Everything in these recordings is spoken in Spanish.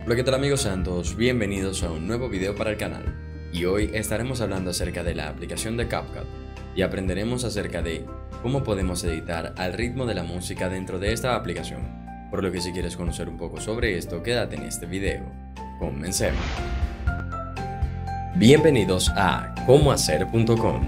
Hola, ¿qué tal amigos? Sean todos bienvenidos a un nuevo video para el canal. Y hoy estaremos hablando acerca de la aplicación de CapCut y aprenderemos acerca de cómo podemos editar al ritmo de la música dentro de esta aplicación. Por lo que si quieres conocer un poco sobre esto, quédate en este video. Comencemos. Bienvenidos a comohacer.com.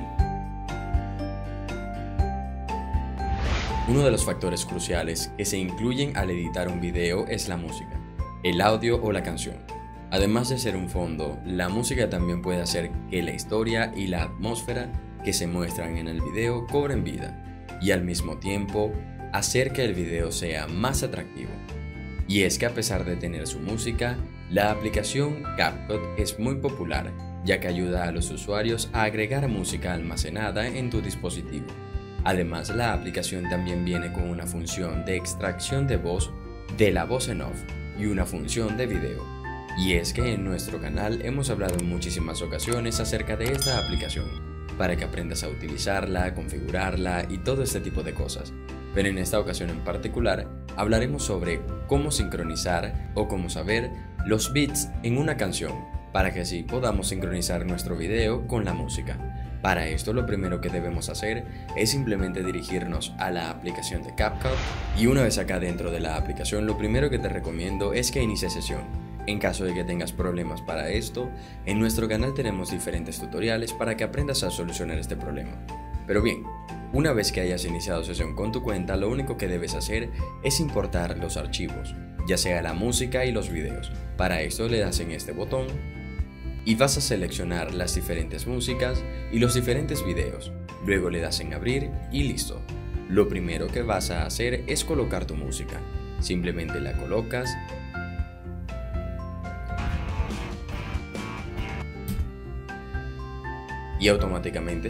Uno de los factores cruciales que se incluyen al editar un video es la música, el audio o la canción. Además de ser un fondo, la música también puede hacer que la historia y la atmósfera que se muestran en el video cobren vida y al mismo tiempo hacer que el video sea más atractivo. Y es que a pesar de tener su música, la aplicación CapCut es muy popular, ya que ayuda a los usuarios a agregar música almacenada en tu dispositivo. Además, la aplicación también viene con una función de extracción de voz de la voz en off y una función de video. Y es que en nuestro canal hemos hablado en muchísimas ocasiones acerca de esta aplicación, para que aprendas a utilizarla, configurarla y todo este tipo de cosas. Pero en esta ocasión en particular, hablaremos sobre cómo sincronizar o cómo saber los beats en una canción, para que así podamos sincronizar nuestro video con la música. Para esto lo primero que debemos hacer es simplemente dirigirnos a la aplicación de CapCut y una vez acá dentro de la aplicación lo primero que te recomiendo es que inicies sesión. En caso de que tengas problemas para esto, en nuestro canal tenemos diferentes tutoriales para que aprendas a solucionar este problema. Pero bien, una vez que hayas iniciado sesión con tu cuenta, lo único que debes hacer es importar los archivos, ya sea la música y los videos. Para esto le das en este botón y vas a seleccionar las diferentes músicas y los diferentes videos. Luego le das en abrir y listo. Lo primero que vas a hacer es colocar tu música. Simplemente la colocas y automáticamente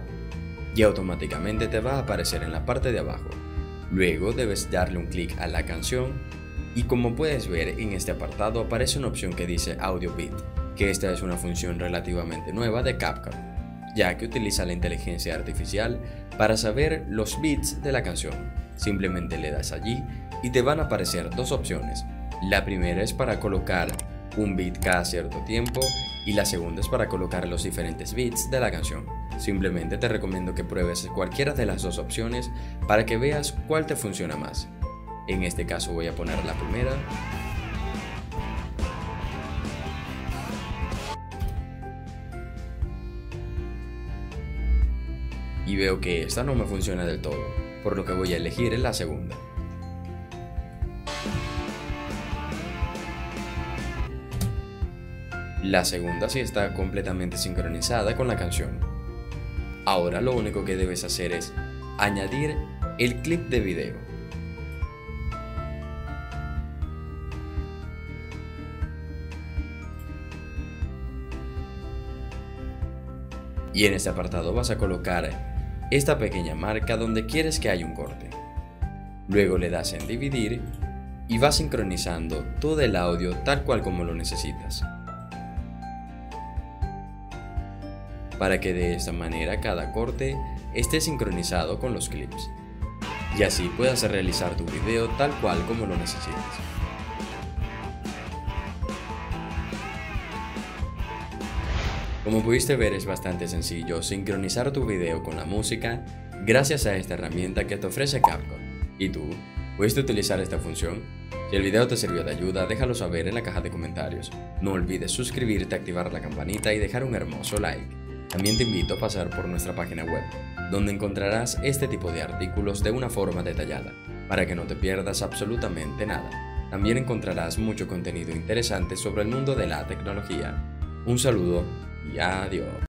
te va a aparecer en la parte de abajo. Luego debes darle un clic a la canción y como puedes ver en este apartado aparece una opción que dice Audio Beat, que esta es una función relativamente nueva de CapCut, ya que utiliza la inteligencia artificial para saber los beats de la canción. Simplemente le das allí y te van a aparecer dos opciones. La primera es para colocar un beat cada cierto tiempo y la segunda es para colocar los diferentes beats de la canción. Simplemente te recomiendo que pruebes cualquiera de las dos opciones para que veas cuál te funciona más. En este caso voy a poner la primera. Y veo que esta no me funciona del todo, por lo que voy a elegir la segunda. La segunda sí está completamente sincronizada con la canción. Ahora lo único que debes hacer es añadir el clip de video. Y en este apartado vas a colocar esta pequeña marca donde quieres que haya un corte. Luego le das en dividir y vas sincronizando todo el audio tal cual como lo necesitas, para que de esta manera cada corte esté sincronizado con los clips y así puedas realizar tu video tal cual como lo necesitas. Como pudiste ver, es bastante sencillo sincronizar tu video con la música gracias a esta herramienta que te ofrece CapCut. ¿Y tú? ¿Pudiste utilizar esta función? Si el video te sirvió de ayuda, déjalo saber en la caja de comentarios. No olvides suscribirte, activar la campanita y dejar un hermoso like. También te invito a pasar por nuestra página web, donde encontrarás este tipo de artículos de una forma detallada, para que no te pierdas absolutamente nada. También encontrarás mucho contenido interesante sobre el mundo de la tecnología. Un saludo y adiós.